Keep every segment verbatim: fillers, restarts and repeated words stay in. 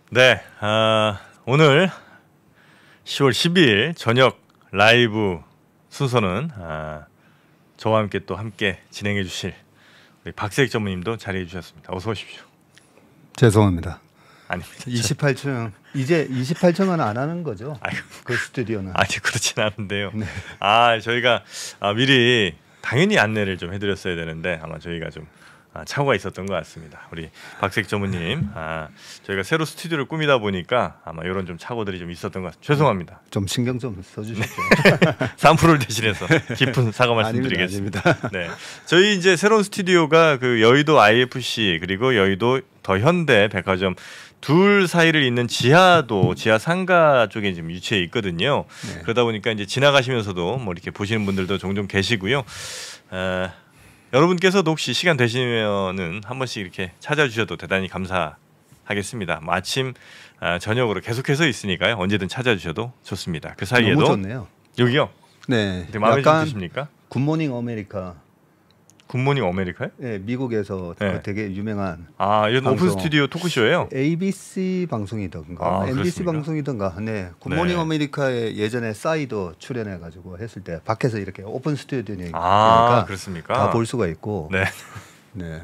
네, 아, 오늘 시월 십이일 저녁 라이브 순서는 아, 저와 함께 또 함께 진행해 주실 우리 박세익 전무님도 자리해 주셨습니다. 어서 오십시오. 죄송합니다. 아닙니다. 이십팔 층 이제 이십팔 층은 안 하는 거죠? 아이고, 그 스튜디오는. 아니 그렇진 않은데요. 네. 아 저희가 아, 미리 당연히 안내를 좀 해드렸어야 되는데 아마 저희가 좀 아, 착오가 있었던 것 같습니다. 우리 박세익 전무님, 아, 저희가 새로 스튜디오를 꾸미다 보니까 아마 이런 좀 착오들이 좀 있었던 것 같습니다. 죄송합니다. 좀 신경 좀 써주십시오. 삼 프로를 대신해서 깊은 사과 말씀드리겠습니다. 아닙니다. 네, 저희 이제 새로운 스튜디오가 그 여의도 아이에프씨 그리고 여의도 더 현대 백화점 둘 사이를 잇는 지하도 지하 상가 쪽에 지금 위치해 있거든요. 네. 그러다 보니까 이제 지나가시면서도 뭐 이렇게 보시는 분들도 종종 계시고요. 어, 여러분께서도 혹시 시간 되시면은 한 번씩 이렇게 찾아주셔도 대단히 감사하겠습니다. 뭐 아침, 아, 저녁으로 계속해서 있으니까요. 언제든 찾아주셔도 좋습니다. 그 사이에도 너무 좋네요. 여기요. 네. 마음에 좀 드십니까? 굿모닝 아메리카. 굿모닝 아메리카요? 네, 미국에서 네. 되게 유명한. 아, 이건 오픈 스튜디오 토크쇼예요? 에이비씨 방송이던가, 아, 엠비씨 그렇습니까? 방송이던가. 네, 굿모닝 네. 아메리카에 예전에 싸이도 출연해가지고 했을 때 밖에서 이렇게 오픈 스튜디오니까 아, 그렇습니까? 다 볼 수가 있고. 네. 네.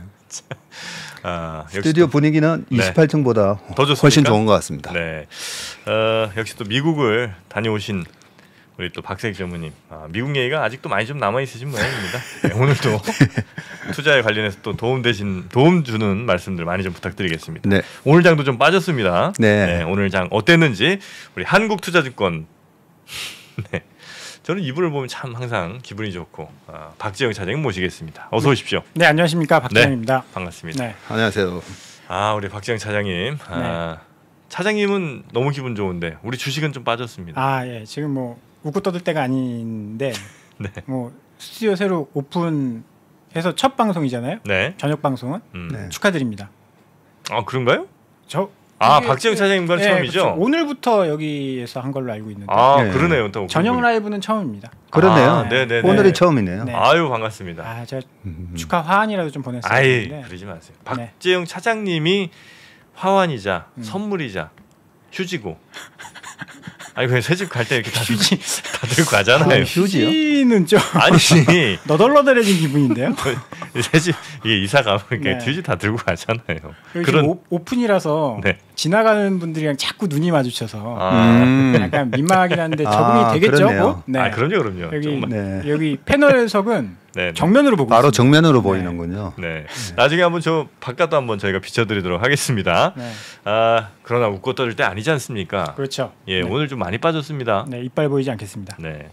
아, 스튜디오 분위기는 네. 이십팔 층보다 더 좋습니까? 훨씬 좋은 것 같습니다. 네. 어, 역시 또 미국을 다녀오신 우리 또 박세익 전무님, 아, 미국 얘기가 아직도 많이 좀 남아 있으신 모양입니다. 네, 오늘도 투자에 관련해서 또 도움 되신 도움 주는 말씀들 많이 좀 부탁드리겠습니다. 네. 오늘 장도 좀 빠졌습니다. 네. 네, 오늘 장 어땠는지 우리 한국투자증권. 네. 저는 이분을 보면 참 항상 기분이 좋고 아, 박지영 차장님 모시겠습니다. 어서 오십시오. 네, 안녕하십니까, 박지영입니다. 네, 반갑습니다. 네. 안녕하세요. 아, 우리 박지영 차장님. 아, 차장님은 너무 기분 좋은데 우리 주식은 좀 빠졌습니다. 아, 예, 지금 뭐 웃고 떠들 때가 아닌데, 네. 뭐 스튜디오 새로 오픈해서 첫 방송이잖아요. 네. 저녁 방송은 음. 네. 축하드립니다. 아, 그런가요? 저 아, 이게- 박지영 차장님과는 예, 처음이죠? 그렇죠. 오늘부터 여기에서 한 걸로 알고 있는데 아, 네. 그러네요. 또 저녁 그분이- 라이브는 처음입니다. 그러네요. 아, 네네네. 오늘이 처음이네요. 네. 아유, 반갑습니다. 아, 제가 음. 축하 화환이라도 좀 보냈어요. 아이, 네. 그러지 마세요. 네. 박지영 차장님이 화환이자 음. 선물이자 휴지고. 아니, 그냥 새집 갈 때 이렇게 다 들고, 휴지. 다 들고 가잖아요. 아, 휴지요? 휴지는 좀 아니, 너덜너덜해진 기분인데요. 새집 이게 이사 가면 이렇게 네. 휴지 다 들고 가잖아요. 여기 그런 지금 오, 오픈이라서 네. 지나가는 분들이랑 자꾸 눈이 마주쳐서 아, 음. 약간 민망하긴 한데 적응이 아, 되겠죠? 그렇네요. 뭐? 네. 아, 그럼요, 그럼요. 여기 정말. 네. 여기 패널석은 네, 네. 정면으로 보고 바로 있습니다. 정면으로 네. 보이는군요. 네. 나중에 한번 저 바깥도 한번 저희가 비춰드리도록 하겠습니다. 네. 아, 그러나 웃고 떠들 때 아니지 않습니까? 그렇죠. 예, 네. 오늘 좀 많이 빠졌습니다. 네, 이빨 보이지 않겠습니다. 네.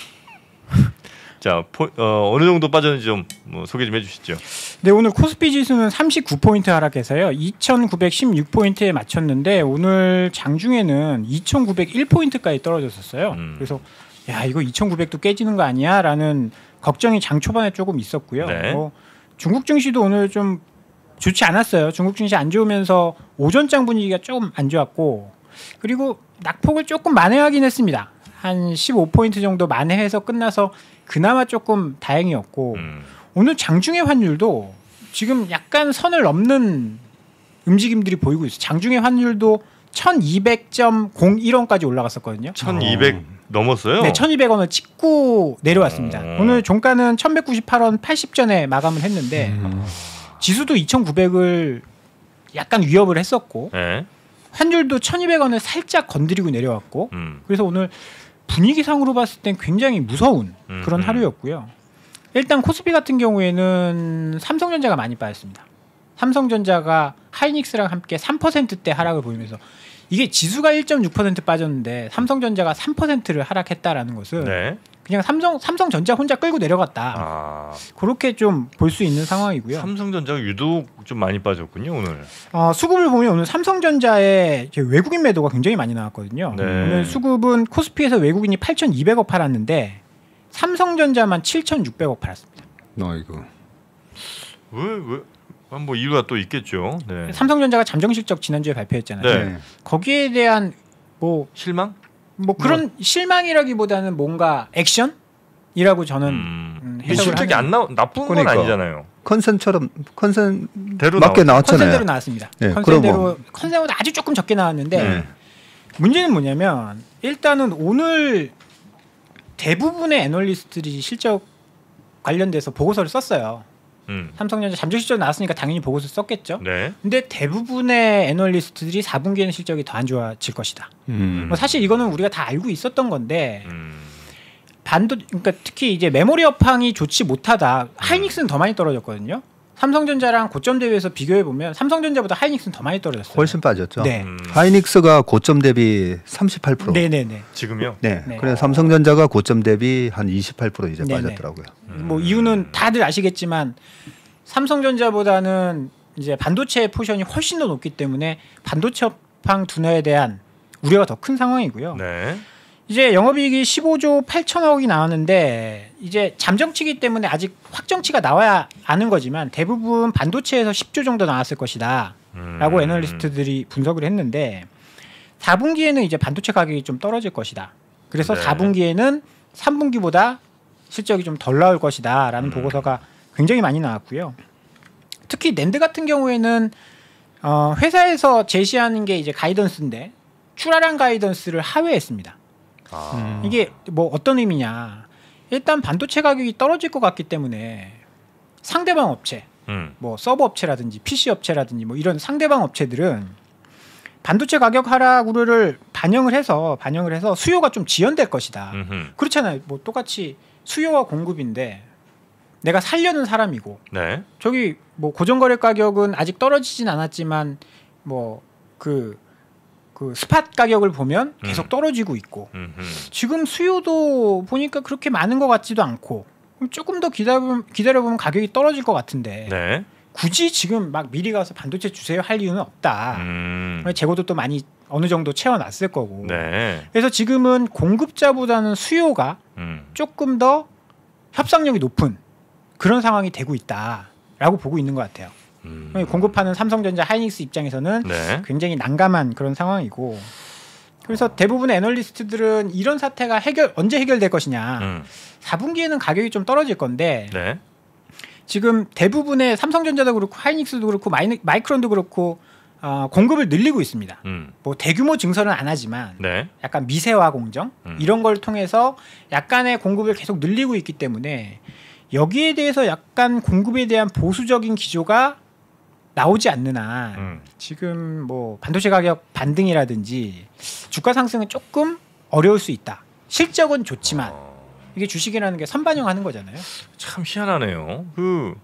자, 포, 어, 어느 정도 빠졌는지 좀 뭐 소개 좀 해주시죠. 네, 오늘 코스피 지수는 삼십구 포인트 하락해서요. 이천구백십육 포인트에 맞췄는데 오늘 장중에는 이천구백일 포인트까지 떨어졌었어요. 음. 그래서 야, 이거 이천구백도 깨지는 거 아니야? 라는 걱정이 장 초반에 조금 있었고요. 네. 뭐 중국 증시도 오늘 좀 좋지 않았어요. 중국 증시 안 좋으면서 오전장 분위기가 조금 안 좋았고 그리고 낙폭을 조금 만회하긴 했습니다. 한 십오 포인트 정도 만회해서 끝나서 그나마 조금 다행이었고 음. 오늘 장중의 환율도 지금 약간 선을 넘는 움직임들이 보이고 있어요. 장중의 환율도 천이백 점 공일 원까지 올라갔었거든요. 천이백 어. 넘었어요? 네, 천이백 원을 찍고 내려왔습니다. 어. 오늘 종가는 천백구십팔 원 팔십 전에 마감을 했는데 음. 지수도 이천구백을 약간 위협을 했었고 네. 환율도 천이백 원을 살짝 건드리고 내려왔고 음. 그래서 오늘 분위기상으로 봤을 땐 굉장히 무서운 음, 그런 음. 하루였고요. 일단 코스피 같은 경우에는 삼성전자가 많이 빠졌습니다. 삼성전자가 하이닉스랑 함께 삼 퍼센트대 하락을 보이면서 이게 지수가 일 점 육 퍼센트 빠졌는데 삼성전자가 삼 퍼센트를 하락했다라는 것은 네. 그냥 삼성 삼성전자 혼자 끌고 내려갔다. 아, 그렇게 좀 볼 수 있는 상황이고요. 삼성전자가 유독 좀 많이 빠졌군요 오늘. 어, 수급을 보면 오늘 삼성전자에 외국인 매도가 굉장히 많이 나왔거든요. 네. 오늘 수급은 코스피에서 외국인이 팔천이백억 팔았는데 삼성전자만 칠천육백억 팔았습니다. 어이구. 왜 왜? 아, 뭐 이유가 또 있겠죠. 네. 삼성전자가 잠정 실적 지난주에 발표했잖아요. 네. 네. 거기에 대한 뭐, 실망? 뭐 그런 실망이라기보다는 뭔가 액션이라고 저는 음. 음, 해석을 실적이 하는 안 나, 나쁜 그러니까. 건 아니잖아요. 컨센처럼 컨센 대로 맞게 나왔- 나왔잖아요. 컨센대로 나왔습니다. 네, 컨센대로 그럼 컨센보다 아주 조금 적게 나왔는데 네. 문제는 뭐냐면 일단은 오늘 대부분의 애널리스트들이 실적 관련돼서 보고서를 썼어요. 음. 삼성전자 잠재 실적 나왔으니까 당연히 보고서 썼겠죠. 네. 근데 대부분의 애널리스트들이 사 분기에는 실적이 더 안 좋아질 것이다. 음. 뭐 사실 이거는 우리가 다 알고 있었던 건데 음. 반도 그러니까 특히 이제 메모리 업황이 좋지 못하다. 하이닉스는 더 많이 떨어졌거든요. 삼성전자랑 고점 대비해서 비교해 보면 삼성전자보다 하이닉스는 더 많이 떨어졌어요. 훨씬 빠졌죠. 네. 음. 하이닉스가 고점 대비 삼십팔 퍼센트. 네, 네, 네. 지금요? 네. 네. 그래서 삼성전자가 고점 대비 한 이십팔 퍼센트 이제 네네. 빠졌더라고요. 음. 뭐 이유는 다들 아시겠지만 삼성전자보다는 이제 반도체 포션이 훨씬 더 높기 때문에 반도체 업황 둔화에 대한 우려가 더 큰 상황이고요. 네. 이제 영업이익이 십오조 팔천억이 나왔는데 이제 잠정치기 때문에 아직 확정치가 나와야 아는 거지만 대부분 반도체에서 십조 정도 나왔을 것이다 음. 라고 애널리스트들이 분석을 했는데 사 분기에는 이제 반도체 가격이 좀 떨어질 것이다. 그래서 네. 사 분기에는 삼 분기보다 실적이 좀 덜 나올 것이다 라는 음. 보고서가 굉장히 많이 나왔고요. 특히 낸드 같은 경우에는 어, 회사에서 제시하는 게 이제 가이던스인데 출하량 가이던스를 하회했습니다. 아. 이게 뭐 어떤 의미냐? 일단 반도체 가격이 떨어질 것 같기 때문에 상대방 업체, 음. 뭐 서버 업체라든지 피씨 업체라든지 뭐 이런 상대방 업체들은 반도체 가격 하락 우려를 반영을 해서 반영을 해서 수요가 좀 지연될 것이다. 음흠. 그렇잖아요. 뭐 똑같이 수요와 공급인데 내가 살려는 사람이고 네. 저기 뭐 고정거래 가격은 아직 떨어지진 않았지만 뭐 그 그 스팟 가격을 보면 계속 음. 떨어지고 있고 음흠. 지금 수요도 보니까 그렇게 많은 것 같지도 않고 그럼 조금 더 기다려보면, 기다려보면 가격이 떨어질 것 같은데 네. 굳이 지금 막 미리 가서 반도체 주세요 할 이유는 없다. 음. 재고도 또 많이 어느 정도 채워놨을 거고. 네. 그래서 지금은 공급자보다는 수요가 음. 조금 더 협상력이 높은 그런 상황이 되고 있다라고 보고 있는 것 같아요. 음. 공급하는 삼성전자, 하이닉스 입장에서는 네. 굉장히 난감한 그런 상황이고. 그래서 대부분의 애널리스트들은 이런 사태가 해결 언제 해결될 것이냐. 음. 사 분기에는 가격이 좀 떨어질 건데 네. 지금 대부분의 삼성전자도 그렇고 하이닉스도 그렇고 마이, 마이크론도 그렇고 어, 공급을 늘리고 있습니다. 음. 뭐 대규모 증설은 안 하지만 네. 약간 미세화 공정 음. 이런 걸 통해서 약간의 공급을 계속 늘리고 있기 때문에 여기에 대해서 약간 공급에 대한 보수적인 기조가 나오지 않는 한 음. 지금 뭐 반도체 가격 반등이라든지 주가 상승은 조금 어려울 수 있다. 실적은 좋지만 어. 이게 주식이라는 게 선반영하는 거잖아요. 참 희한하네요. 그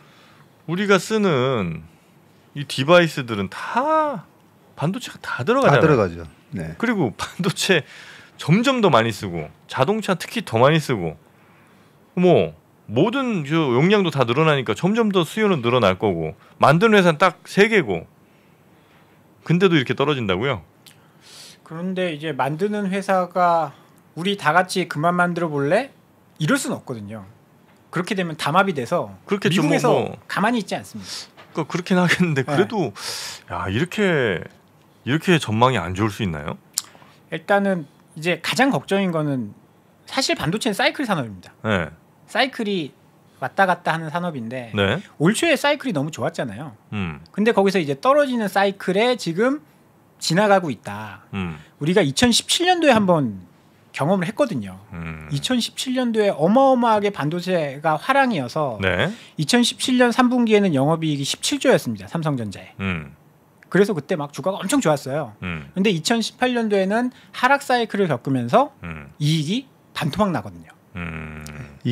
우리가 쓰는 이 디바이스들은 다 반도체가 다 들어가잖아요. 다 들어가죠. 네. 그리고 반도체 점점 더 많이 쓰고 자동차 특히 더 많이 쓰고 뭐 모든 저 용량도 다 늘어나니까 점점 더 수요는 늘어날 거고 만드는 회사는 딱 세 개고 근데도 이렇게 떨어진다고요? 그런데 이제 만드는 회사가 우리 다 같이 그만 만들어 볼래? 이럴 수는 없거든요. 그렇게 되면 담합이 돼서 그렇겠죠, 미국에서 뭐, 뭐. 가만히 있지 않습니다. 그러니까 그렇긴 하겠는데 네. 그래도 야 이렇게 이렇게 전망이 안 좋을 수 있나요? 일단은 이제 가장 걱정인 거는 사실 반도체는 사이클 산업입니다. 네. 사이클이 왔다 갔다 하는 산업인데 네. 올 초에 사이클이 너무 좋았잖아요. 음. 근데 거기서 이제 떨어지는 사이클에 지금 지나가고 있다. 음. 우리가 이천십칠 년도에 한번 경험을 했거든요. 음. 이천십칠 년도에 어마어마하게 반도체가 화랑이어서 네. 이천십칠 년 삼 분기에는 영업이익이 십칠조였습니다. 삼성전자에. 음. 그래서 그때 막 주가가 엄청 좋았어요. 음. 근데 이천십팔 년도에는 하락 사이클을 겪으면서 음. 이익이 반토막 나거든요. 음.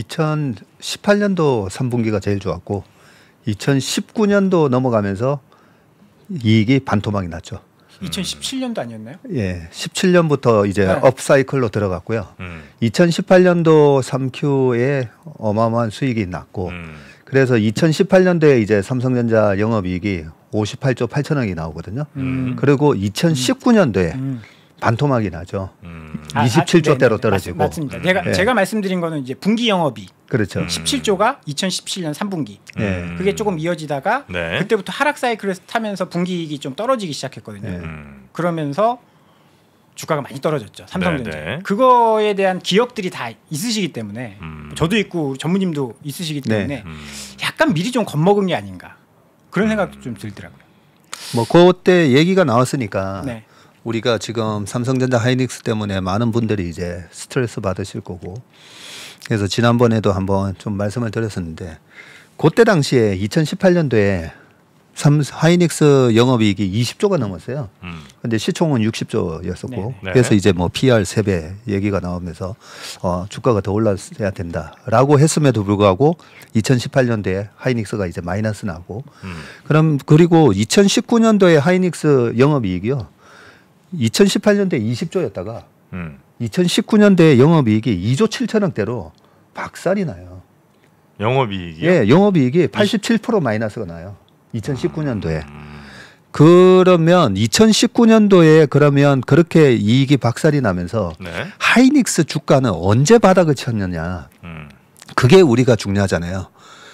이천십팔 년도 삼 분기가 제일 좋았고 이천십구 년도 넘어가면서 이익이 반토막이 났죠. 이천십칠 년도 아니었나요? 예, 십칠 년부터 이제 네. 업 사이클로 들어갔고요. 음. 이천십팔 년도 삼 큐에 어마어마한 수익이 났고 음. 그래서 이천십팔 년도에 이제 삼성전자 영업이익이 오십팔조 팔천억이 나오거든요. 음. 그리고 이천십구 년도에 음. 반토막이 나죠. 음. 아, 이십칠조대로 아, 네네. 떨어지고. 맞, 맞습니다. 제가 네. 제가 말씀드린 거는 이제 분기 영업이익 그렇죠. 음. 십칠조가 이천십칠 년 삼 분기. 네. 음. 그게 조금 이어지다가 네. 그때부터 하락 사이클을 타면서 분기이익이 좀 떨어지기 시작했거든요. 네. 음. 그러면서 주가가 많이 떨어졌죠. 삼성전자. 네네. 그거에 대한 기억들이 다 있으시기 때문에 음. 저도 있고 우리 전무님도 있으시기 때문에 네. 음. 약간 미리 좀 겁먹은 게 아닌가 그런 생각도 좀 들더라고요. 뭐 그때 얘기가 나왔으니까 네. 우리가 지금 삼성전자 하이닉스 때문에 많은 분들이 이제 스트레스 받으실 거고 그래서 지난번에도 한번 좀 말씀을 드렸었는데 그때 당시에 이천십팔 년도에 삼 하이닉스 영업이익이 이십 조가 넘었어요. 음. 근데 시총은 육십 조였었고 네. 네. 그래서 이제 뭐 피알 세 배 얘기가 나오면서 어, 주가가 더 올라야 된다라고 했음에도 불구하고 이천십팔 년도에 하이닉스가 이제 마이너스 나고 음. 그럼 그리고 이천십구 년도에 하이닉스 영업이익이요. 이천십팔 년도에 이십 조였다가 음. 이천십구 년도에 영업이익이 이조 칠천억대로 박살이 나요. 영업이익이요? 예, 영업이익이 팔십칠 퍼센트 마이너스가 나요. 이천십구 년도에. 음. 그러면 이천십구 년도에 그러면 그렇게 이익이 박살이 나면서 네. 하이닉스 주가는 언제 바닥을 쳤느냐. 음. 그게 우리가 중요하잖아요.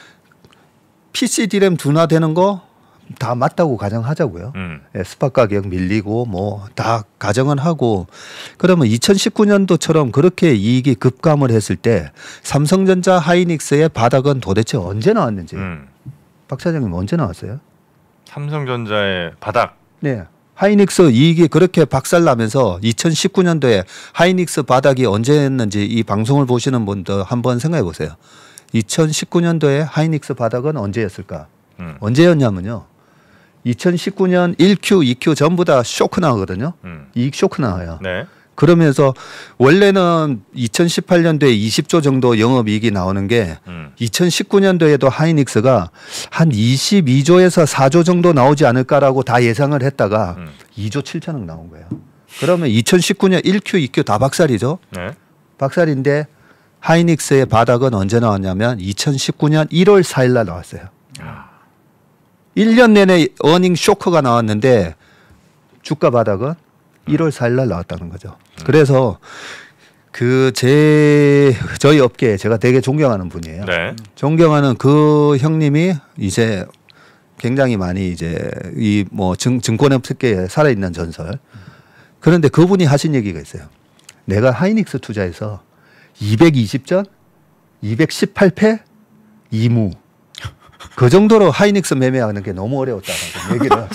피씨 디램 둔화되는 거 다 맞다고 가정하자고요. 음. 예, 스팟 가격 밀리고 뭐 다 가정은 하고 그러면 이천십구 년도처럼 그렇게 이익이 급감을 했을 때 삼성전자 하이닉스의 바닥은 도대체 언제 나왔는지 음. 박 차장님 언제 나왔어요? 삼성전자의 바닥. 네. 하이닉스 이익이 그렇게 박살나면서 이천십구 년도에 하이닉스 바닥이 언제였는지 이 방송을 보시는 분도 한번 생각해 보세요. 이천십구 년도에 하이닉스 바닥은 언제였을까? 음. 언제였냐면요. 이천십구 년 일 큐, 이 큐 전부 다 쇼크 나거든요. 음. 이익 쇼크 나와요. 네. 그러면서 원래는 이천십팔 년도에 이십 조 정도 영업이익이 나오는 게 음. 이천십구 년도에도 하이닉스가 한 이십이 조에서 사 조 정도 나오지 않을까라고 다 예상을 했다가 음. 이조 칠천억 나온 거예요. 그러면 이천십구 년 일 큐, 이 큐 다 박살이죠. 네. 박살인데 하이닉스의 바닥은 언제 나왔냐면 이천십구 년 일월 사일 날 나왔어요. 아. 일 년 내내 어닝 쇼크가 나왔는데 주가 바닥은 일월 사일 날 나왔다는 거죠. 그래서 그 제 저희 업계에 제가 되게 존경하는 분이에요. 네. 존경하는 그 형님이 이제 굉장히 많이 이제 이 뭐 증권업계에 살아있는 전설. 그런데 그분이 하신 얘기가 있어요. 내가 하이닉스 투자해서 이백이십 전, 이백십팔 패, 이 무. 그 정도로 하이닉스 매매하는 게 너무 어려웠다는 얘기를.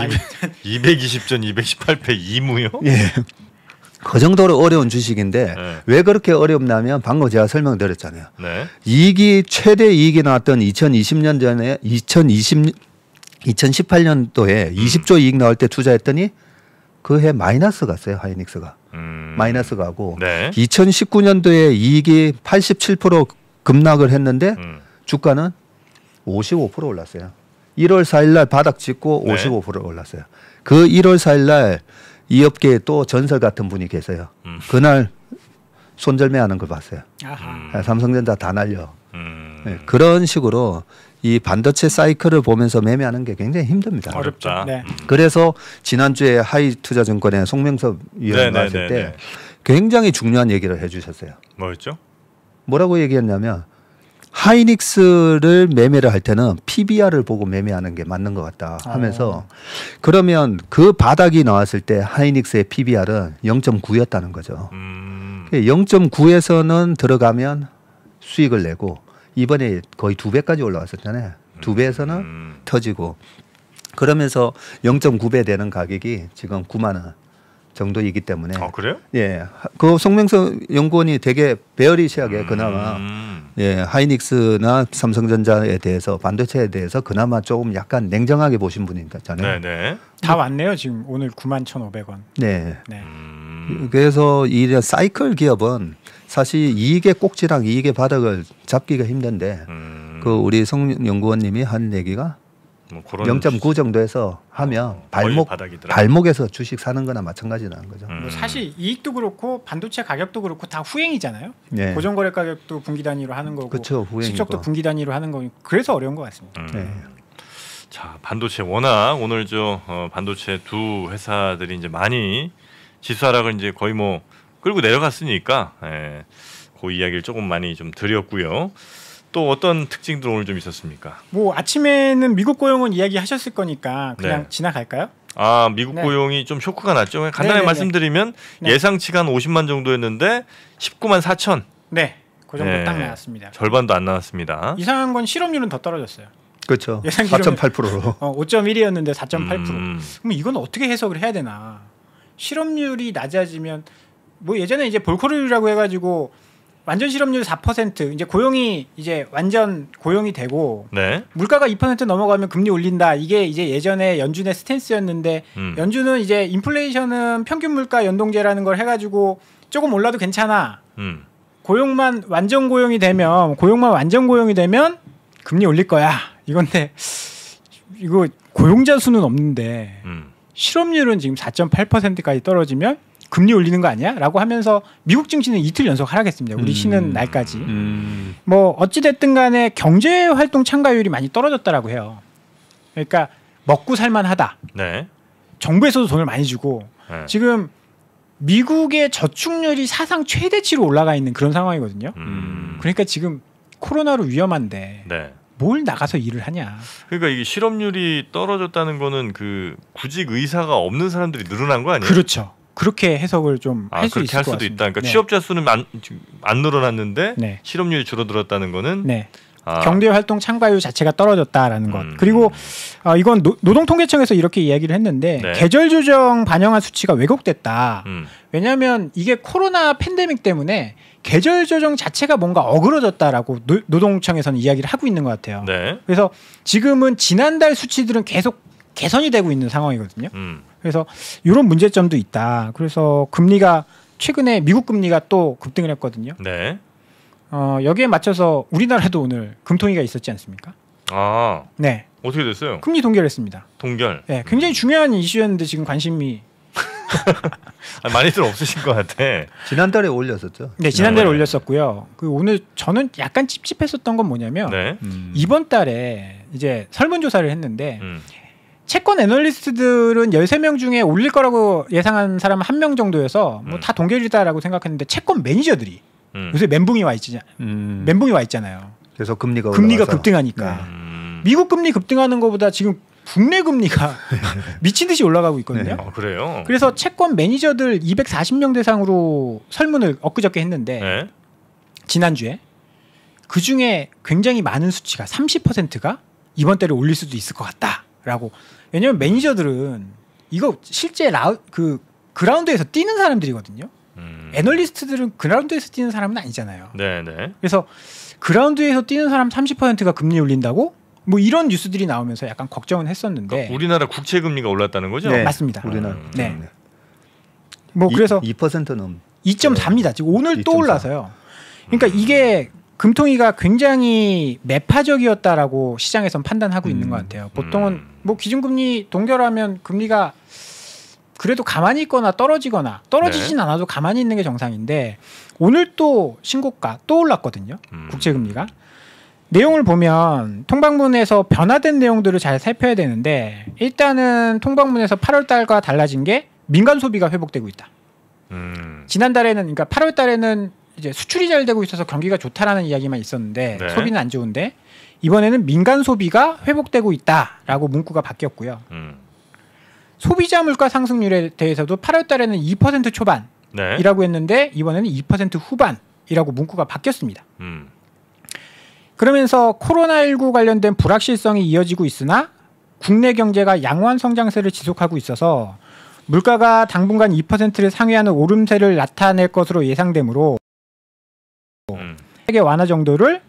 이백이십 전 이백십팔 패 이 무요? 예. 그 정도로 어려운 주식인데 네. 왜 그렇게 어렵냐면 방금 제가 설명드렸잖아요. 네. 이익이 최대 이익이 나왔던 이천이십 년 전에 이천이십 이천십팔 년도에 음. 이십 조 이익 나올 때 투자했더니 그 해 마이너스 갔어요. 하이닉스가. 음. 마이너스 가고 네. 이천십구 년도에 이익이 팔십칠 퍼센트 급락을 했는데 음. 주가는 오십오 퍼센트 올랐어요. 일월 사일 날 바닥 찍고 네. 오십오 퍼센트 올랐어요. 그 일월 사일 날 이 업계에 또 전설 같은 분이 계세요. 음. 그날 손절매하는 걸 봤어요. 아하. 삼성전자 다 날려. 음. 네, 그런 식으로 이 반도체 사이클을 보면서 매매하는 게 굉장히 힘듭니다. 어렵다. 네. 음. 그래서 지난주에 하이투자증권의 송명섭 위원 네네네네. 나왔을 때 굉장히 중요한 얘기를 해주셨어요. 뭐였죠? 뭐라고 얘기했냐면 하이닉스를 매매를 할 때는 피비알을 보고 매매하는 게 맞는 것 같다 하면서 어. 그러면 그 바닥이 나왔을 때 하이닉스의 피비알은 영 점 구였다는 거죠. 음. 영 점 구에서는 들어가면 수익을 내고 이번에 거의 두 배까지 올라왔었잖아요. 두 배에서는 음. 터지고 그러면서 영 점 구 배 되는 가격이 지금 구만 원 정도이기 때문에 아 그래요? 예, 그 송명석 연구원이 되게 베어리시하게 그나마 음. 예, 하이닉스나 삼성전자에 대해서 반도체에 대해서 그나마 조금 약간 냉정하게 보신 분이잖아요. 네네. 다 왔네요. 지금 오늘 구만 천오백 원. 네. 네. 음. 그래서 이 사이클 기업은 사실 이익의 꼭지랑 이익의 바닥을 잡기가 힘든데 음. 그 우리 송 연구원님이 한 얘기가 뭐 그런 영 점 구 정도에서 하면 어, 거의 발목 바닥이더라. 발목에서 주식 사는 거나 마찬가지라는 거죠. 음. 뭐 사실 이익도 그렇고 반도체 가격도 그렇고 다 후행이잖아요. 네. 고정거래 가격도 분기 단위로 하는 거고 그쵸, 후행이고. 실적도 분기 단위로 하는 거고 그래서 어려운 것 같습니다. 음. 네. 자 반도체 워낙 오늘 저 어, 반도체 두 회사들이 이제 많이 지수 하락을 이제 거의 뭐 끌고 내려갔으니까 예, 그 이야기를 조금 많이 좀 드렸고요. 또 어떤 특징들 오늘 좀 있었습니까? 뭐 아침에는 미국 고용은 이야기하셨을 거니까 그냥 네. 지나갈까요? 아 미국 네. 고용이 좀 쇼크가 났죠. 간단하게 네네네. 말씀드리면 네. 예상치가 한 오십만 정도였는데 십구만 사천. 네, 그 정도 네. 딱 나왔습니다. 절반도 안 나왔습니다. 이상한 건 실업률은 더 떨어졌어요. 그렇죠. 예상 사 점 팔 퍼센트로. 어, 오 점 일이었는데 사 점 팔 퍼센트. 음. 그럼 이건 어떻게 해석을 해야 되나? 실업률이 낮아지면 뭐 예전에 이제 볼커리라고 해가지고 완전 실업률 사 퍼센트, 이제 고용이 이제 완전 고용이 되고 네. 물가가 이 퍼센트 넘어가면 금리 올린다. 이게 이제 예전에 연준의 스탠스였는데 음. 연준은 이제 인플레이션은 평균 물가 연동제라는 걸 해가지고 조금 올라도 괜찮아. 음. 고용만 완전 고용이 되면 고용만 완전 고용이 되면 금리 올릴 거야. 이건데 이거 고용자 수는 없는데 음. 실업률은 지금 사 점 팔 퍼센트까지 떨어지면 금리 올리는 거 아니야? 라고 하면서 미국 증시는 이틀 연속 하락했습니다. 우리 음. 쉬는 날까지. 음. 뭐 어찌 됐든 간에 경제 활동 참가율이 많이 떨어졌다라고 해요. 그러니까 먹고 살만하다. 네. 정부에서도 돈을 많이 주고 네. 지금 미국의 저축률이 사상 최대치로 올라가 있는 그런 상황이거든요. 음. 그러니까 지금 코로나로 위험한데 네. 뭘 나가서 일을 하냐. 그러니까 이게 실업률이 떨어졌다는 거는 그 구직 의사가 없는 사람들이 늘어난 거 아니에요? 그렇죠. 그렇게 해석을 좀 아, 할 수 그렇게 있을 할 것 수도 같습니다. 있다. 그러니까 네. 취업자 수는 안, 안 늘어났는데 네. 실업률이 줄어들었다는 거는 네. 아, 경제 활동 참가율 자체가 떨어졌다라는 것. 음. 그리고 어, 이건 노, 노동통계청에서 이렇게 이야기를 했는데 네. 계절 조정 반영한 수치가 왜곡됐다. 음. 왜냐하면 이게 코로나 팬데믹 때문에 계절 조정 자체가 뭔가 어그러졌다라고 노, 노동청에서는 이야기를 하고 있는 것 같아요. 네. 그래서 지금은 지난달 수치들은 계속 개선이 되고 있는 상황이거든요. 음. 그래서 이런 문제점도 있다. 그래서 금리가 최근에 미국 금리가 또 급등을 했거든요. 네. 어, 여기에 맞춰서 우리나라도 오늘 금통위가 있었지 않습니까? 아, 네, 어떻게 됐어요? 금리 동결했습니다. 동결. 네, 굉장히 중요한 이슈였는데 지금 관심이 아, 많이들 없으신 것 같아. 지난달에 올렸었죠. 네 지난달에 네. 올렸었고요. 그 오늘 저는 약간 찝찝했었던 건 뭐냐면 네. 음. 이번 달에 이제 설문조사를 했는데 음. 채권 애널리스트들은 열세 명 중에 올릴 거라고 예상한 사람은 한 명 정도여서 뭐 음. 다 동결이다라고 생각했는데 채권 매니저들이 음. 요새 멘붕이 와 있지, 음. 멘붕이 와 있잖아요. 그래서 금리가 금리가 올라가서. 급등하니까 음. 미국 금리 급등하는 것보다 지금 국내 금리가 미친 듯이 올라가고 있거든요. 아, 그래요? 그래서 채권 매니저들 이백사십 명 대상으로 설문을 엊그저께 했는데 네. 지난주에 그 중에 굉장히 많은 수치가 삼십 퍼센트가 이번 달에 올릴 수도 있을 것 같다라고. 왜냐하면 매니저들은 이거 실제 라우, 그 그라운드에서 뛰는 사람들이거든요. 음. 애널리스트들은 그라운드에서 뛰는 사람은 아니잖아요. 네, 네. 그래서 그라운드에서 뛰는 사람 삼십 퍼센트가 금리 올린다고? 뭐 이런 뉴스들이 나오면서 약간 걱정은 했었는데 그러니까 우리나라 국채 금리가 올랐다는 거죠? 네. 맞습니다. 우리나라. 음. 네. 뭐 그래서 이 퍼센트는 이 점 사입니다. 지금 오늘 또 이 점 사. 올라서요. 그러니까 음. 이게 금통위가 굉장히 매파적이었다라고 시장에선 판단하고 있는 음. 것 같아요. 보통은 음. 뭐 기준금리 동결하면 금리가 그래도 가만히 있거나 떨어지거나 떨어지진 네. 않아도 가만히 있는 게 정상인데 오늘 또 신고가 또 올랐거든요. 음. 국채금리가. 내용을 보면 통방문에서 변화된 내용들을 잘 살펴야 되는데 일단은 통방문에서 팔월 달과 달라진 게 민간 소비가 회복되고 있다. 음. 지난달에는 그러니까 팔월 달에는 이제 수출이 잘 되고 있어서 경기가 좋다라는 이야기만 있었는데 네. 소비는 안 좋은데 이번에는 민간 소비가 회복되고 있다라고 문구가 바뀌었고요. 음. 소비자 물가 상승률에 대해서도 팔월 달에는 이 퍼센트 초반이라고 네. 했는데 이번에는 이 퍼센트 후반이라고 문구가 바뀌었습니다. 음. 그러면서 코로나십구 관련된 불확실성이 이어지고 있으나 국내 경제가 양호한 성장세를 지속하고 있어서 물가가 당분간 이 퍼센트를 상회하는 오름세를 나타낼 것으로 예상되므로 음. 세계 완화 정도를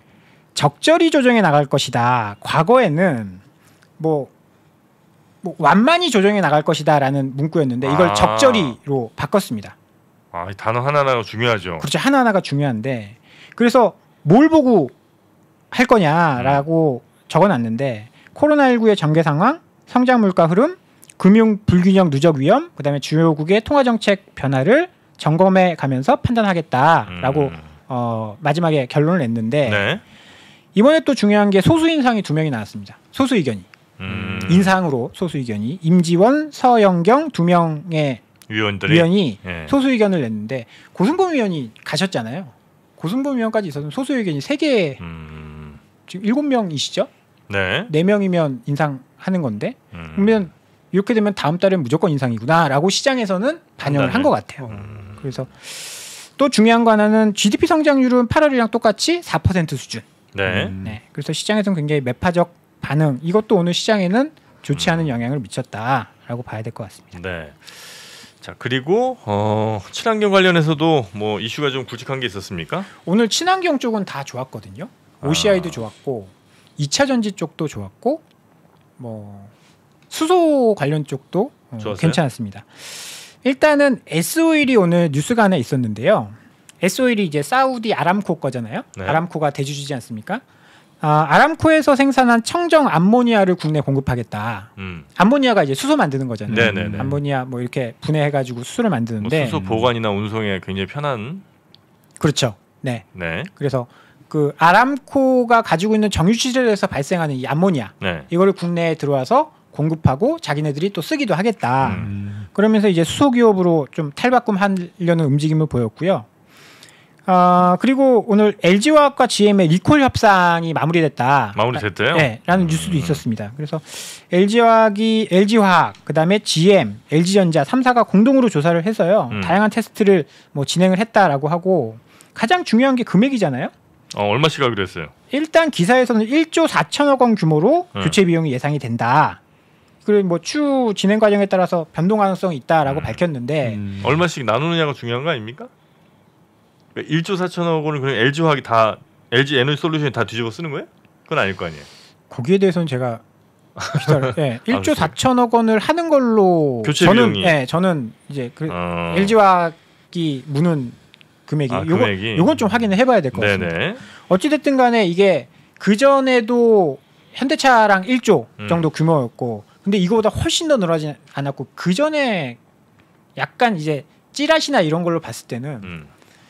적절히 조정해 나갈 것이다. 과거에는 뭐, 뭐 완만히 조정해 나갈 것이다라는 문구였는데 이걸 아. 적절히로 바꿨습니다. 아, 이 단어 하나하나가 중요하죠. 그렇죠. 하나하나가 중요한데 그래서 뭘 보고 할 거냐라고 음. 적어놨는데 코로나십구의 전개 상황, 성장 물가 흐름, 금융 불균형 누적 위험, 그다음에 주요국의 통화 정책 변화를 점검해 가면서 판단하겠다라고 음. 어, 마지막에 결론을 냈는데 네. 이번에 또 중요한 게 소수 인상이 두 명이 나왔습니다. 소수 의견이 음. 인상으로 소수 의견이 임지원, 서영경 두 명의 위원들이 위원이 예. 소수 의견을 냈는데 고승범 위원이 가셨잖아요. 고승범 위원까지 있어서 소수 의견이 세 개 음. 지금 일곱 명이시죠? 네. 네 명이면 인상하는 건데 음. 그러면 이렇게 되면 다음 달엔 무조건 인상이구나라고 시장에서는 반영을 한 것 같아요. 음. 그래서 또 중요한 거 하나는 지디피 성장률은 팔월이랑 똑같이 사 퍼센트 수준. 네. 음. 네. 그래서 시장에서는 굉장히 매파적 반응. 이것도 오늘 시장에는 좋지 음. 않은 영향을 미쳤다라고 봐야 될 것 같습니다. 네. 자 그리고 어, 친환경 관련해서도 뭐 이슈가 좀 굵직한 게 있었습니까? 오늘 친환경 쪽은 다 좋았거든요. 오씨아이도 아. 좋았고 이 차 전지 쪽도 좋았고 뭐 수소 관련 쪽도 어, 좋았어요? 괜찮았습니다. 일단은 S오일이 오늘 뉴스가 하나 있었는데요. S오일이 이제 사우디 아람코 거잖아요. 네. 아람코가 대주주지 않습니까? 아, 아람코에서 생산한 청정 암모니아를 국내 공급하겠다. 음. 암모니아가 이제 수소 만드는 거잖아요. 네네네. 암모니아 뭐 이렇게 분해해가지고 수소를 뭐 만드는데 수소 보관이나 운송에 굉장히 편한. 그렇죠. 네. 네. 그래서 그 아람코가 가지고 있는 정유시설에서 발생하는 이 암모니아 네. 이거를 국내에 들어와서 공급하고 자기네들이 또 쓰기도 하겠다. 음. 그러면서 이제 수소 기업으로 좀 탈바꿈하려는 움직임을 보였고요. 아 그리고 오늘 엘지화학과 지엠의 리콜 협상이 마무리됐다. 마무리됐대요? 네, 라는 뉴스도 있었습니다. 그래서 엘지화학이 엘지화학, 그다음에 지엠, 엘지전자 삼 사가 공동으로 조사를 해서요. 음. 다양한 테스트를 뭐 진행을 했다라고 하고 가장 중요한 게 금액이잖아요. 어, 얼마씩 하기로 했어요? 일단 기사에서는 일조 사천억 원 규모로 음. 교체 비용이 예상이 된다. 그리고 뭐 추후 진행 과정에 따라서 변동 가능성이 있다라고 음. 밝혔는데 음. 얼마씩 나누느냐가 중요한 거 아닙니까? 그러니까 일조 사천억 원을 그냥 엘지화학이 다 엘지 에너지 솔루션이 다 뒤집어 쓰는 거예요? 그건 아닐 거 아니에요. 거기에 대해서는 제가 기사를 네, 일조 그래요? 사천억 원을 하는 걸로 교체 저는 비용이. 네, 저는 이제 그 어. 엘지화학이 무는 금액이 아, 요거 금액이? 요건 좀 확인을 해봐야 될 것 같습니다. 네네. 어찌 됐든 간에 이게 그 전에도 현대차랑 일조 음. 정도 규모였고 근데 이거보다 훨씬 더 늘어나지 않았고 그 전에 약간 이제 찌라시나 이런 걸로 봤을 때는 음.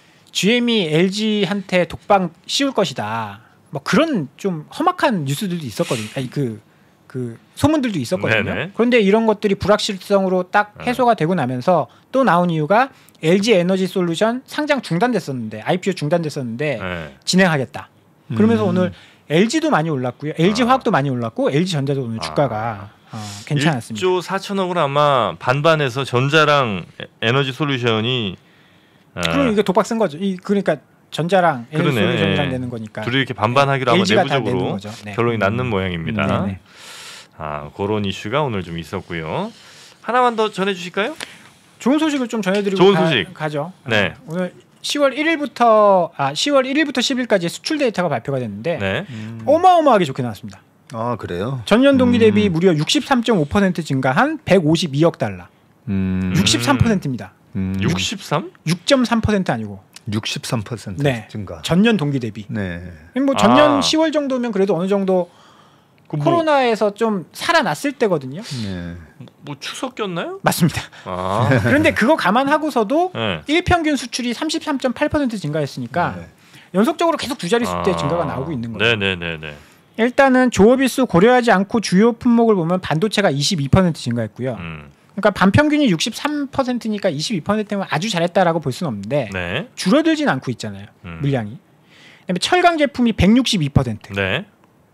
지엠이 엘지한테 독방 씌울 것이다. 뭐 그런 좀 험악한 뉴스들도 있었거든요. 아니 그, 그 소문들도 있었거든요. 네네. 그런데 이런 것들이 불확실성으로 딱 해소가 되고 나면서 또 나온 이유가 엘지 에너지 솔루션 상장 중단됐었는데 아이피오 중단됐었는데 네. 진행하겠다. 그러면서 음. 오늘 엘지도 많이 올랐고요. 엘지 아. 화학도 많이 올랐고 엘지전자도 오늘 주가가 어, 괜찮았습니다. 일조 사천억은 아마 반반해서 전자랑 에- 에너지 솔루션이 어, 그럼 이게 독박 쓴 거죠. 이 그러니까 전자랑 에너지 그러네. 솔루션이랑 내는 거니까. 둘이 이렇게 반반하기로 하면 엘지가 다 내는 내부적으로 거죠. 네. 결론이 났는 모양입니다. 네네. 아 그런 이슈가 오늘 좀 있었고요. 하나만 더 전해주실까요? 좋은 소식을 좀 전해드리고 좋은 가, 소식. 가죠. 네. 어, 오늘 시월 일일부터 아 시월 일일부터 십일까지 수출 데이터가 발표가 됐는데 네. 음. 어마어마하게 좋게 나왔습니다. 아 그래요? 전년 동기 대비 음. 무려 육십삼 점 오 퍼센트 증가한 백오십이억 달러. 음. 육십삼 퍼센트입니다. 음. 육십삼? 육 점 삼 퍼센트 아니고 육십삼 퍼센트 네. 증가. 전년 동기 대비. 네. 뭐 전년 아. 시월 정도면 그래도 어느 정도 그 뭐, 코로나에서 좀 살아났을 때거든요. 네. 뭐 추석 꼈나요? 맞습니다. 아. 그런데 그거 감안하고서도 네. 일평균 수출이 삼십삼 점 팔 퍼센트 증가했으니까 네. 연속적으로 계속 두 자릿수대 아. 증가가 나오고 있는 거죠. 네네네네. 일단은 조업일수 고려하지 않고 주요 품목을 보면 반도체가 이십이 퍼센트 증가했고요. 음. 그러니까 반평균이 육십삼 퍼센트니까 이십이 퍼센트면 아주 잘했다라고 볼 수는 없는데 네. 줄어들진 않고 있잖아요. 음. 물량이. 그다음에 철강 제품이 백육십이 퍼센트, 네.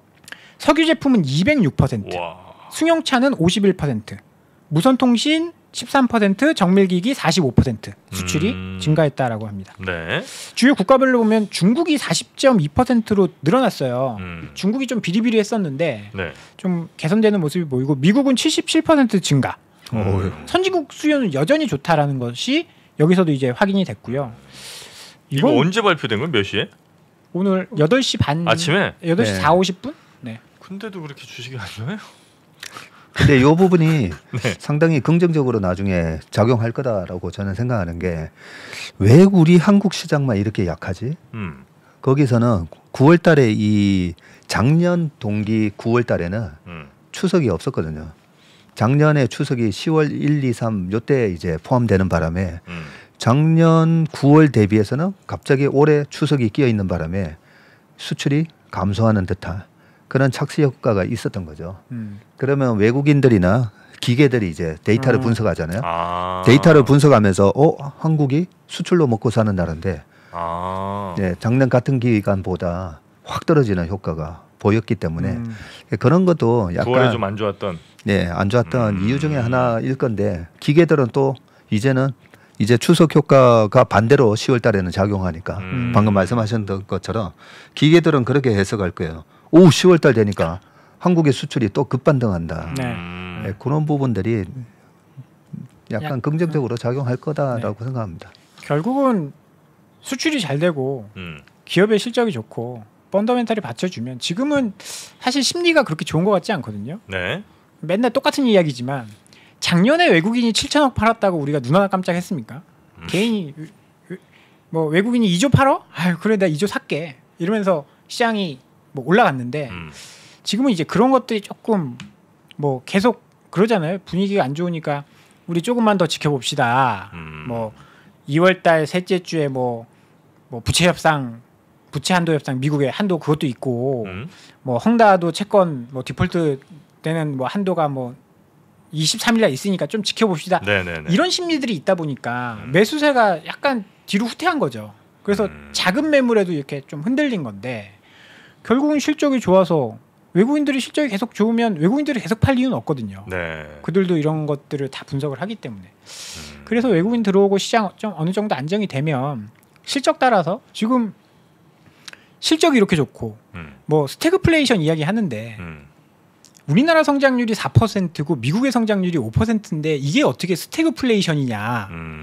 석유 제품은 이백육 퍼센트, 와. 승용차는 오십일 퍼센트, 무선통신 십삼 퍼센트, 정밀기기 사십오 퍼센트 수출이 음. 증가했다라고 합니다. 네. 주요 국가별로 보면 중국이 사십 점 이 퍼센트로 늘어났어요. 음. 중국이 좀 비리비리했었는데 네. 좀 개선되는 모습이 보이고 미국은 칠십칠 퍼센트 증가. 어, 선진국 수요는 여전히 좋다라는 것이 여기서도 이제 확인이 됐고요. 이거 이건 언제 발표된 거예요? 몇 시에? 오늘 여덟 시 반 아침에? 여덟 시 네. 사오십 분? 네. 근데도 그렇게 주식이 안 좋아요? 근데 이 부분이 네. 상당히 긍정적으로 나중에 작용할 거다라고 저는 생각하는 게 왜 우리 한국 시장만 이렇게 약하지? 음. 거기서는 구월 달에 이 작년 동기 구월 달에는 음. 추석이 없었거든요. 작년에 추석이 시월 일, 이, 삼 요때 이제 포함되는 바람에 음. 작년 구월 대비해서는 갑자기 올해 추석이 끼어 있는 바람에 수출이 감소하는 듯한 그런 착시 효과가 있었던 거죠. 음. 그러면 외국인들이나 기계들이 이제 데이터를 음. 분석하잖아요. 아. 데이터를 분석하면서 어 한국이 수출로 먹고 사는 나라인데 아. 네, 작년 같은 기간보다 확 떨어지는 효과가 보였기 때문에 음. 그런 것도 구월에 약간 좀 안 좋았던. 네, 안 좋았던 음. 이유 중에 하나일 건데 기계들은 또 이제는 이제 추석 효과가 반대로 시월 달에는 작용하니까 음. 방금 말씀하셨던 것처럼 기계들은 그렇게 해석할 거예요. 오, 시월 달 되니까 한국의 수출이 또 급반등한다. 네. 음. 네, 그런 부분들이 약간 약- 긍정적으로 작용할 거다라고 네. 생각합니다. 결국은 수출이 잘 되고 음. 기업의 실적이 좋고 펀더멘탈이 받쳐주면 지금은 사실 심리가 그렇게 좋은 것 같지 않거든요. 네. 맨날 똑같은 이야기지만 작년에 외국인이 칠천억 팔았다고 우리가 눈 하나 깜짝했습니까? 음. 개인이 뭐 외국인이 이조 팔어? 아유 그래 내가 이조 살게 이러면서 시장이 뭐 올라갔는데 음. 지금은 이제 그런 것들이 조금 뭐 계속 그러잖아요. 분위기가 안 좋으니까 우리 조금만 더 지켜봅시다. 음. 뭐 이월달 셋째 주에 뭐, 뭐 부채 협상, 부채 한도 협상 미국의 한도 그것도 있고 음. 뭐 헝다도 채권 뭐 디폴트 되는 뭐 한도가 뭐 이십삼 일날 있으니까 좀 지켜봅시다. 네네네. 이런 심리들이 있다 보니까 음. 매수세가 약간 뒤로 후퇴한 거죠. 그래서 음. 작은 매물에도 이렇게 좀 흔들린 건데 결국은 실적이 좋아서 외국인들이 실적이 계속 좋으면 외국인들이 계속 팔 이유는 없거든요. 네. 그들도 이런 것들을 다 분석을 하기 때문에. 음. 그래서 외국인 들어오고 시장 좀 어느 정도 안정이 되면 실적 따라서 지금 실적이 이렇게 좋고 음. 뭐 스태그플레이션 이야기 하는데 음. 우리나라 성장률이 사 퍼센트고 미국의 성장률이 오 퍼센트인데 이게 어떻게 스태그플레이션이냐. 음.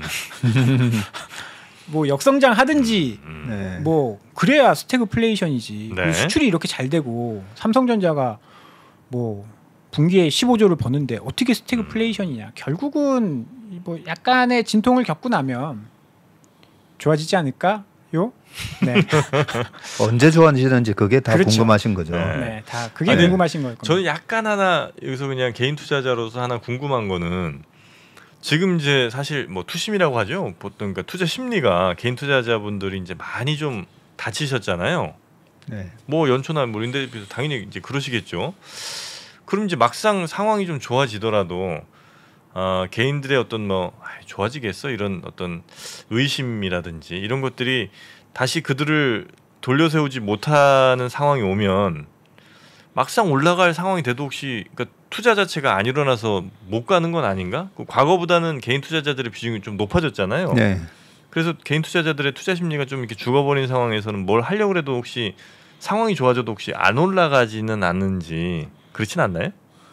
뭐 역성장 하든지 음. 네. 뭐 그래야 스태그플레이션이지. 네. 수출이 이렇게 잘 되고 삼성전자가 뭐 분기에 십오조를 버는데 어떻게 스태그플레이션이냐. 결국은 뭐 약간의 진통을 겪고 나면 좋아지지 않을까요? 네. 언제 좋아지는지 그게 다 그렇죠. 궁금하신 거죠. 네. 네, 다 그게 아니, 궁금하신 거예요. 저는 약간 하나 여기서 그냥 개인 투자자로서 하나 궁금한 거는 지금 이제 사실 뭐 투심이라고 하죠. 보통 그러니까 투자 심리가 개인 투자자분들이 이제 많이 좀 다치셨잖아요. 네. 뭐 연초나 뭐 인데 비해서 당연히 이제 그러시겠죠. 그럼 이제 막상 상황이 좀 좋아지더라도 어, 개인들의 어떤 뭐 아이, 좋아지겠어 이런 어떤 의심이라든지 이런 것들이 다시 그들을 돌려세우지 못하는 상황이 오면 막상 올라갈 상황이 돼도 혹시 그러니까 투자 자체가 안 일어나서 못 가는 건 아닌가? 그 과거보다는 개인 투자자들의 비중이 좀 높아졌잖아요. 네. 그래서 개인 투자자들의 투자 심리가 좀 이렇게 죽어버린 상황에서는 뭘 하려고 해도 혹시 상황이 좋아져도 혹시 안 올라가지는 않는지 그렇진 않나요?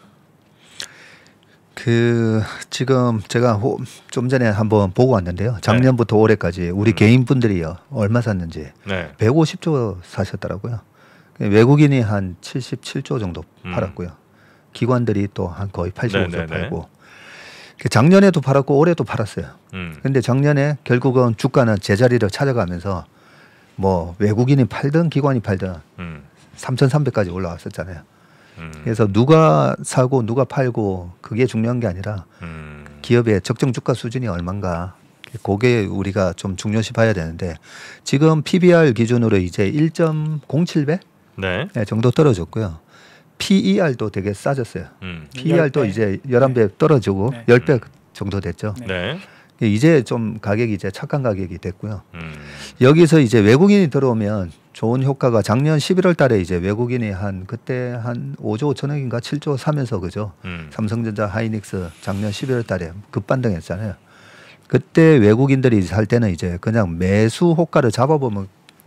그 지금 제가 호, 좀 전에 한번 보고 왔는데요. 작년부터 올해까지 우리 음. 개인분들이요 얼마 샀는지 네. 백오십조 사셨더라고요. 외국인이 한 칠십칠조 정도 음. 팔았고요. 기관들이 또 한 거의 팔십오조 네네네. 팔고. 작년에도 팔았고 올해도 팔았어요. 음. 근데 작년에 결국은 주가는 제자리를 찾아가면서 뭐 외국인이 팔든 기관이 팔든 음. 삼천삼백까지 올라왔었잖아요. 음. 그래서 누가 사고 누가 팔고 그게 중요한 게 아니라 음. 기업의 적정 주가 수준이 얼마인가 그게 우리가 좀 중요시 봐야 되는데 지금 피비알 기준으로 이제 일 점 공칠 배 네. 정도 떨어졌고요. 피이알도 되게 싸졌어요. 음. 피이알도 열 배. 이제 열한 배 떨어지고 네. 십 배 정도 됐죠. 네. 네. 이제 좀 가격이 이제 착한 가격이 됐고요. 음. 여기서 이제 외국인이 들어오면 좋은 효과가 작년 십일월 달에 이제 외국인이 한 그때 한 오조 오천억인가 칠조 사면서 그죠. 음. 삼성전자 하이닉스 작년 십일월 달에 급반등했잖아요. 그때 외국인들이 살 때는 이제 그냥 매수 호가를 잡아보면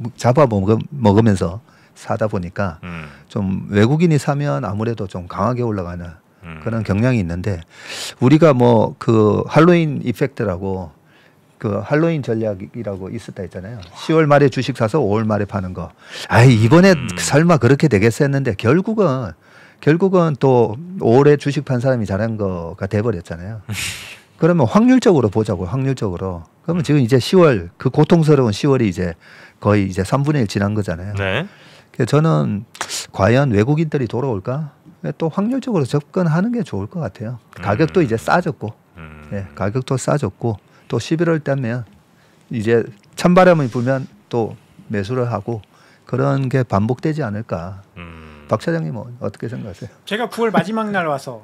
잡아먹으면서 사다 보니까 음. 좀 외국인이 사면 아무래도 좀 강하게 올라가는 음. 그런 경향이 있는데 우리가 뭐 그 할로윈 이펙트라고 그 할로윈 전략이라고 있었다 했잖아요. 시월 말에 주식 사서 오월 말에 파는 거. 아이 이번에 음. 설마 그렇게 되겠어 했는데 결국은 결국은 또 오월에 주식 판 사람이 잘한 거가 돼버렸잖아요. 그러면 확률적으로 보자고 확률적으로. 그러면 지금 이제 시월 그 고통스러운 시월이 이제 거의 이제 삼분의 일 지난 거잖아요. 네. 그래서 저는 과연 외국인들이 돌아올까? 또 확률적으로 접근하는 게 좋을 것 같아요. 가격도 음. 이제 싸졌고, 음. 예, 가격도 싸졌고, 또 십일월 되면 이제 찬바람이 불면 또 매수를 하고 그런 게 반복되지 않을까. 음. 박 차장님은 어떻게 생각하세요? 제가 구월 마지막 날 와서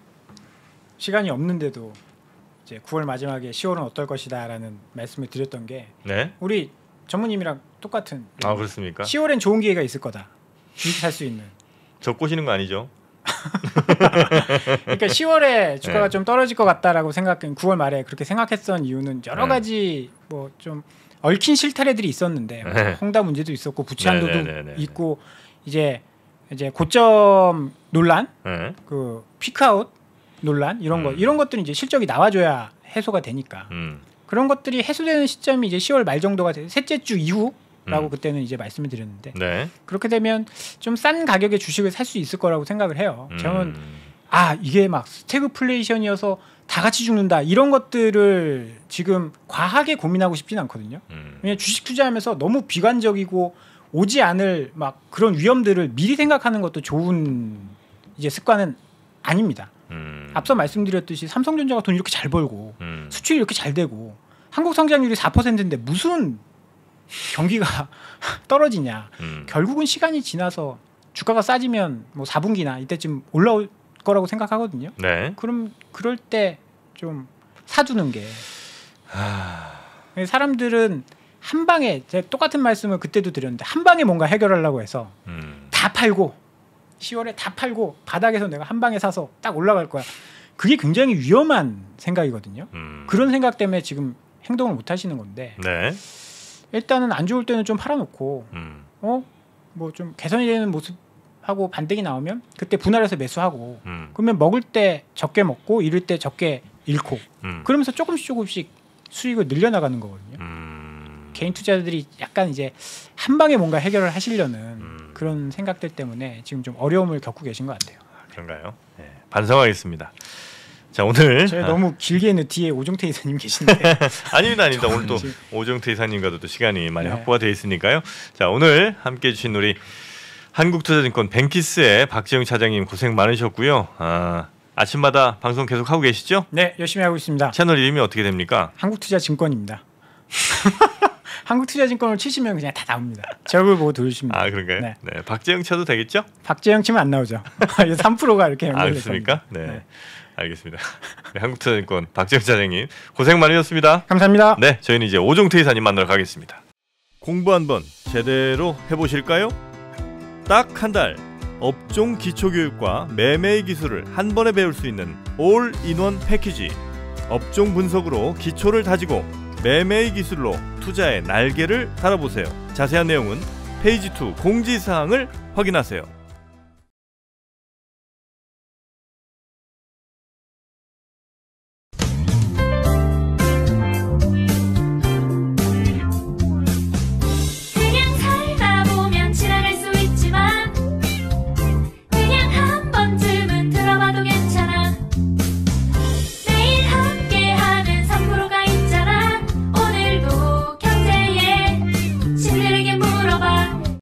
시간이 없는데도 이제 구월 마지막에 시월은 어떨 것이다라는 말씀을 드렸던 게 네. 우리 전무님이랑 똑같은 아 그렇습니까? 시월엔 좋은 기회가 있을 거다. 주식 살 수 있는. 저 꼬시는 거 아니죠? 그러니까 시월에 주가가 네. 좀 떨어질 것 같다라고 생각, 구월 말에 그렇게 생각했던 이유는 여러 네. 가지 뭐 좀 얽힌 실타래들이 있었는데 네. 홍다 문제도 있었고 부채 한도도 네, 네, 네, 네. 있고 이제 이제 고점 논란, 네. 그 피크아웃 논란 이런 거 음. 이런 것들은 이제 실적이 나와줘야 해소가 되니까 음. 그런 것들이 해소되는 시점이 이제 시월 말 정도가 돼 셋째 주 이후라고 음. 그때는 이제 말씀을 드렸는데 네. 그렇게 되면 좀 싼 가격의 주식을 살 수 있을 거라고 생각을 해요. 저는 음. 아 이게 막 스태그플레이션이어서 다 같이 죽는다 이런 것들을 지금 과하게 고민하고 싶진 않거든요. 음. 왜냐면 주식 투자하면서 너무 비관적이고 오지 않을 막 그런 위험들을 미리 생각하는 것도 좋은 이제 습관은 아닙니다. 음. 앞서 말씀드렸듯이 삼성전자가 돈 이렇게 잘 벌고 음. 수출이 이렇게 잘 되고 한국 성장률이 사 퍼센트인데 무슨 경기가 떨어지냐. 음. 결국은 시간이 지나서 주가가 싸지면 뭐 사 분기나 이때쯤 올라올 거라고 생각하거든요. 네. 그럼 그럴 때 좀 사두는 게 하... 사람들은 한 방에 제가 똑같은 말씀을 그때도 드렸는데 한 방에 뭔가 해결하려고 해서 음. 다 팔고 시월에 다 팔고 바닥에서 내가 한 방에 사서 딱 올라갈 거야. 그게 굉장히 위험한 생각이거든요. 음. 그런 생각 때문에 지금 행동을 못 하시는 건데 네. 일단은 안 좋을 때는 좀 팔아놓고 음. 어? 뭐 좀 개선이 되는 모습하고 반등이 나오면 그때 분할해서 매수하고 음. 그러면 먹을 때 적게 먹고 잃을 때 적게 잃고 음. 그러면서 조금씩 조금씩 수익을 늘려나가는 거거든요. 음. 개인 투자자들이 약간 이제 한 방에 뭔가 해결을 하시려는 음. 그런 생각들 때문에 지금 좀 어려움을 겪고 계신 것 같아요. 그런가요? 네. 반성하겠습니다. 자 오늘 제가 아, 너무 길게는 뒤에 오종태 이사님 계신데 아닙니다, 아닙니다. 오늘 또 지금- 오정태 이사님과도 또 시간이 많이 네. 확보가 되어 있으니까요. 자 오늘 함께해 주신 우리 한국투자증권 뱅키스의 박재영 차장님 고생 많으셨고요. 아, 아침마다 방송 계속 하고 계시죠? 네 열심히 하고 있습니다. 채널 이름이 어떻게 됩니까? 한국투자증권입니다. 한국투자증권을 치시면 그냥 다 나옵니다. 제 얼굴 보고 들으시면 아 돼요. 그런가요? 네. 네. 박재영 쳐도 되겠죠? 박재영 치면 안 나오죠. 삼 퍼센트가 이렇게 아 연결될 그렇습니까? 겁니다. 네. 네. 알겠습니다. 네, 한국투자증권 박재영 차장님 고생 많으셨습니다. 감사합니다. 네, 저희는 이제 오종태 이사님 만나러 가겠습니다. 공부 한번 제대로 해보실까요? 딱 한 달 업종 기초교육과 매매의 기술을 한 번에 배울 수 있는 올인원 패키지. 업종 분석으로 기초를 다지고 매매의 기술로 투자의 날개를 달아보세요. 자세한 내용은 페이지 이 공지사항을 확인하세요.